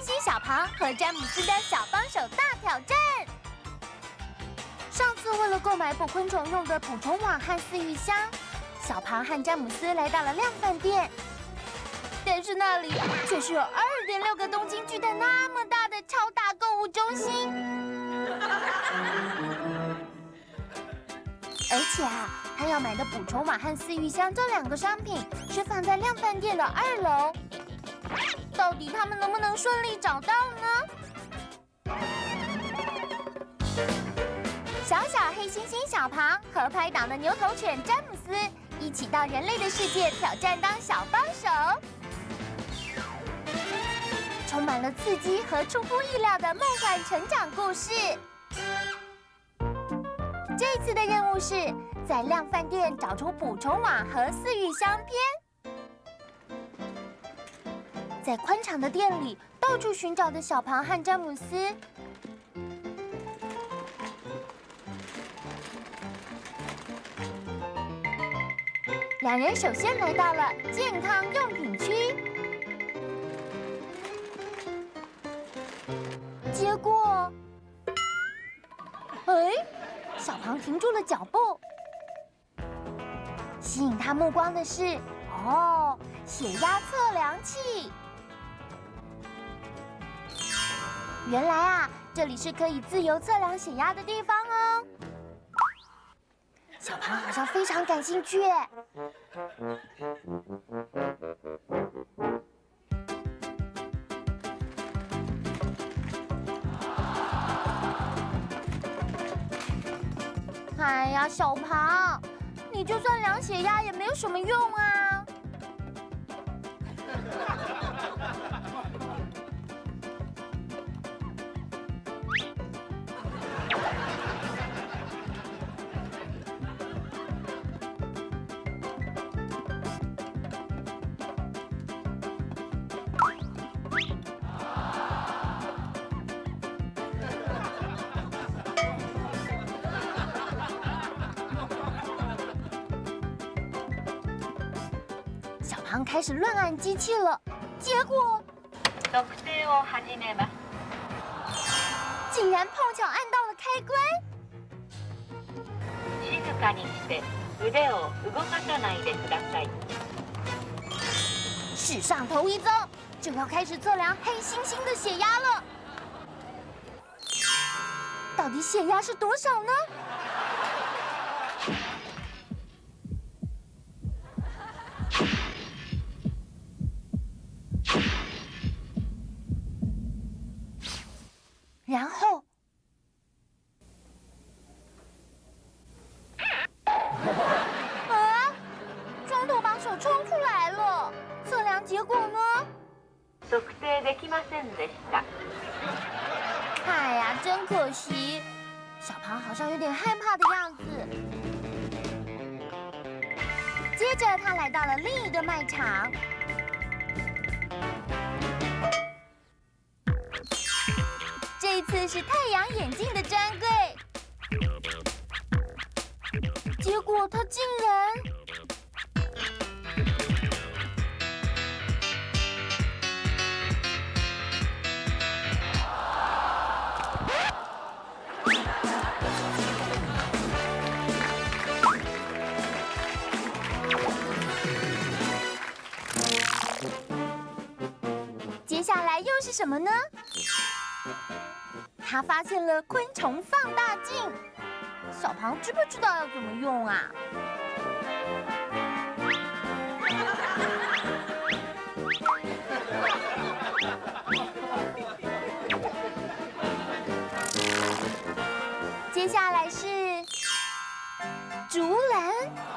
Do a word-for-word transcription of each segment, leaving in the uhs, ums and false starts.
猩小庞和詹姆斯的小帮手大挑战。上次为了购买捕昆虫用的捕虫网和饲育箱，小庞和詹姆斯来到了量贩店，但是那里却是有二点六个东京巨蛋那么大的超大购物中心。而且啊，他要买的捕虫网和饲育箱这两个商品是放在量贩店的二楼。到底他们能不能顺利找到呢？小小黑猩猩小庞和拍档的牛头犬詹姆斯一起到人类的世界挑战当小帮手，充满了刺激和出乎意料的梦幻成长故事。这次的任务是在量贩店找出捕虫网和饲育箱篇。在宽敞的店里到处寻找的小庞和詹姆斯，两人首先来到了健康用品区，结果，哎，小庞停住了脚步。吸引他目光的是，哦，血压测量器。原来啊，这里是可以自由测量血压的地方哦。小庞好像非常感兴趣耶。哎呀，小庞，你就算量血压也没有什么用啊。小庞开始乱按机器了，结果測定を始めます。 竟然碰巧按到了开关。 静かにして腕を動かさないでください。 史上头一遭，就要开始测量黑猩猩的血压了。到底血压是多少呢？然后，啊！庄头把手抽出来了。测量结果呢？ 測定できませんでした。 哎呀，真可惜。小庞好像有点害怕的样子。接着，他来到了另一个卖场。这次是太阳眼镜的专柜，结果他竟然……接下来又是什么呢？他发现了昆虫放大镜，小庞知不知道要怎么用啊？接下来是竹篮，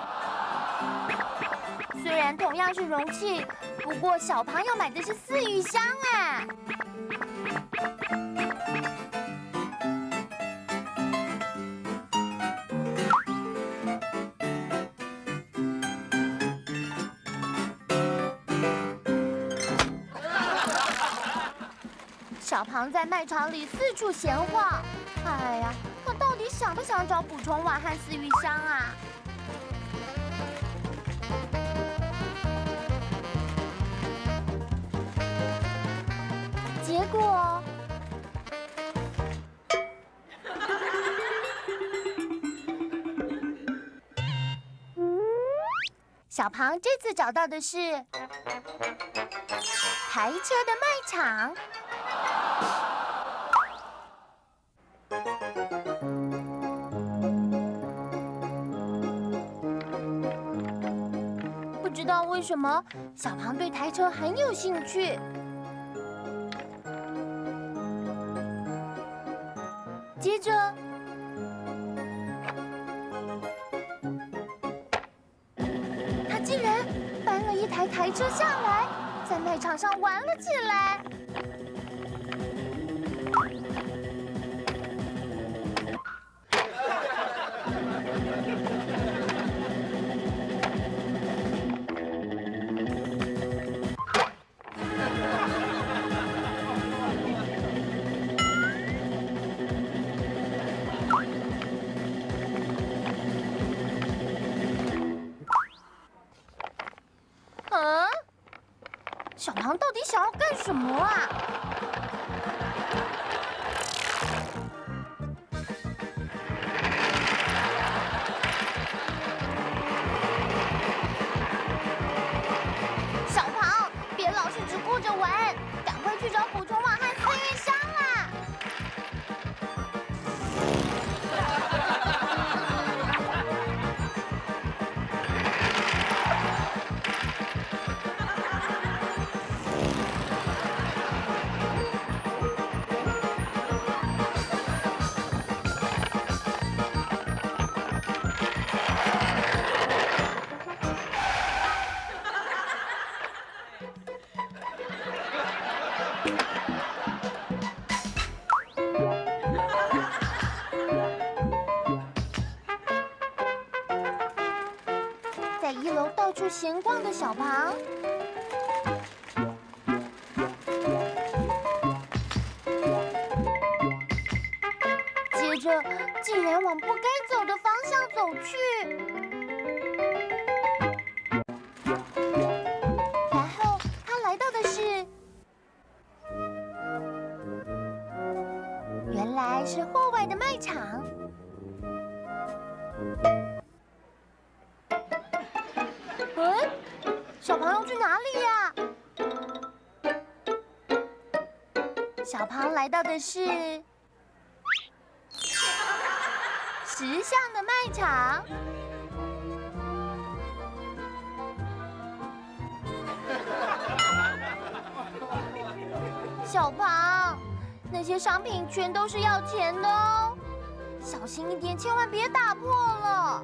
虽然同样是容器，不过小庞要买的是饲育箱啊。小庞在卖场里四处闲晃，哎呀，他到底想不想找捕虫网和饲育箱啊？结结果，小庞这次找到的是台车的卖场。不知道为什么，小庞对台车很有兴趣。接着，他竟然搬了一台台车下来，在卖场上玩了起来。嗯，小庞到底想要干什么啊？小庞，别老是只顾着玩，赶快去找捕虫网和四叶香啦！在一楼到处闲逛的小庞，接着竟然往不该走的方向走去，然后他来到的是，原来是户外的卖场。嗯，小庞要去哪里呀？小庞来到的是石像的卖场。小庞，那些商品全都是要钱的哦，小心一点，千万别打破了。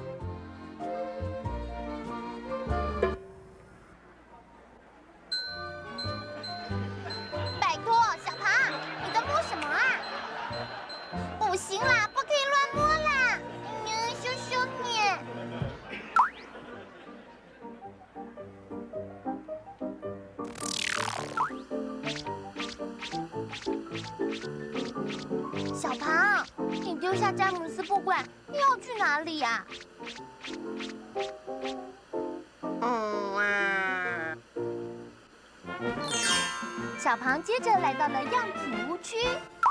拜托，小庞，你在摸什么啊？不行啦，不可以乱摸啦！嗯，羞羞你。小庞，你丢下詹姆斯不管，你要去哪里呀？嗯啊。小庞接着来到了样品屋区。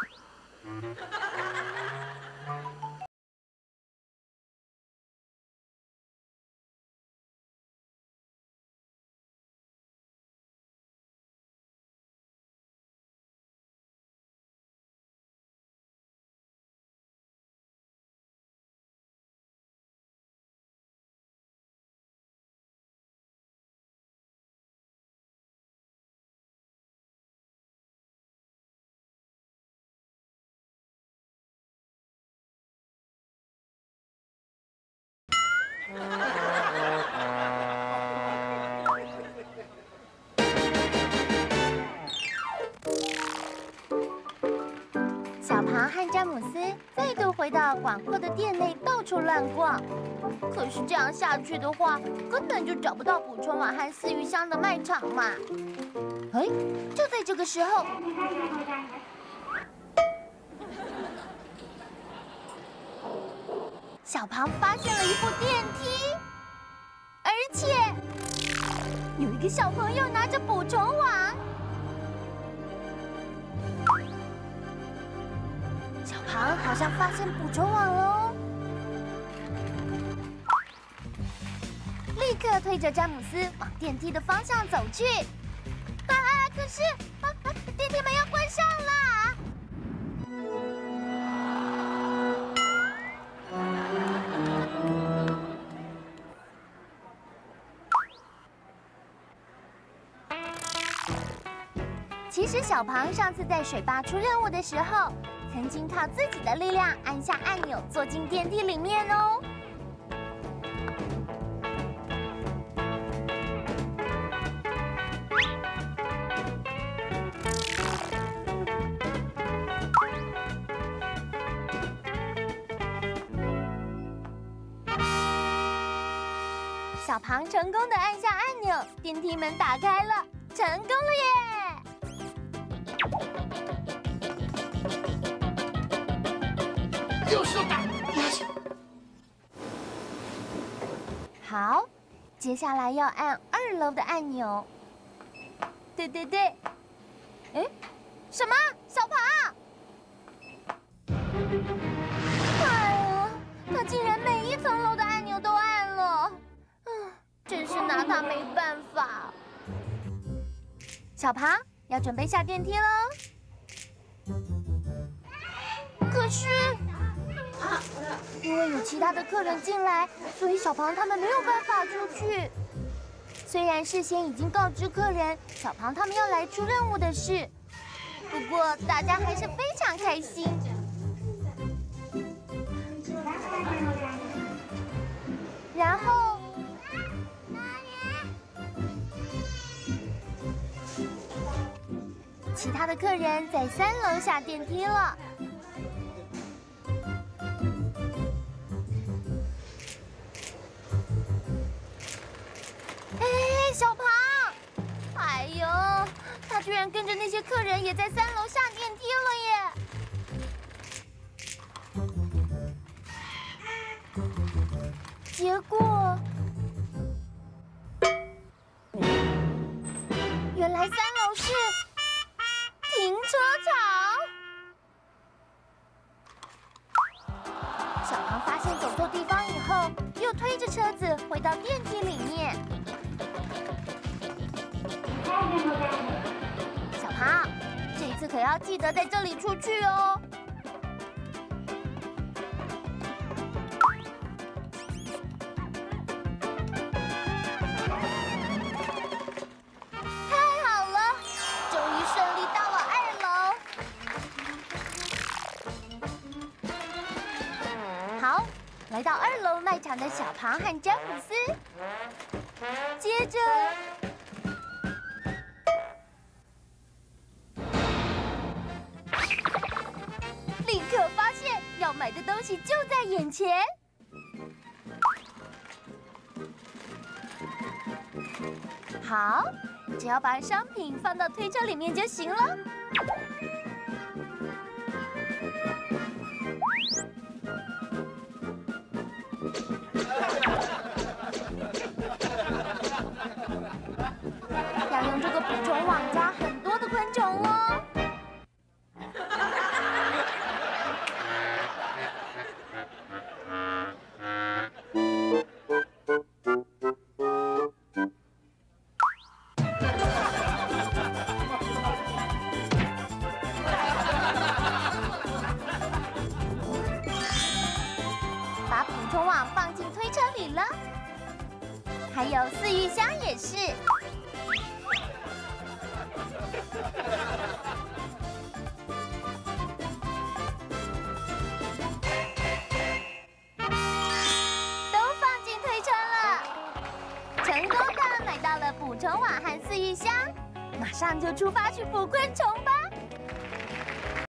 小庞和詹姆斯再度回到广阔的店内，到处乱逛。可是这样下去的话，根本就找不到捕虫网和饲鱼箱的卖场嘛。哎，就在这个时候，小庞发现了一部电梯，而且有一个小朋友拿着捕虫网。 好像发现捕虫网喽！立刻推着詹姆斯往电梯的方向走去。啊啊！可是啊啊，电梯门要关上啦！其实小庞上次在水坝出任务的时候，曾经靠自己的力量按下按钮，坐进电梯里面哦。小庞成功的按下按钮，电梯门打开了，成功了耶！ 又是打， 好，接下来要按二楼的按钮。对对对，哎，什么？小庞？哎呀，他竟然每一层楼的按钮都按了，嗯，真是拿他没办法。小庞要准备下电梯喽，可是。因为有其他的客人进来，所以小庞他们没有办法出去。虽然事先已经告知客人小庞他们要来出任务的事，不过大家还是非常开心。然后，其他的客人在三楼下电梯了。小庞，哎呦，他居然跟着那些客人也在三楼下电梯了耶！结果，原来三楼是停车场。小庞发现走错地方以后，又推着车子回到电梯里面。小庞，这一次可要记得在这里出去哦。太好了，终于顺利到了二楼。好，来到二楼卖场的小庞和詹姆斯，接着。立刻发现要买的东西就在眼前。好，只要把商品放到推车里面就行了。要用这个捕虫网抓很多的昆虫哦。把捕虫网放进推车里了，还有饲育箱也是。都放进推车了，成功的买到了捕虫网和饲育箱，马上就出发去捕昆虫吧。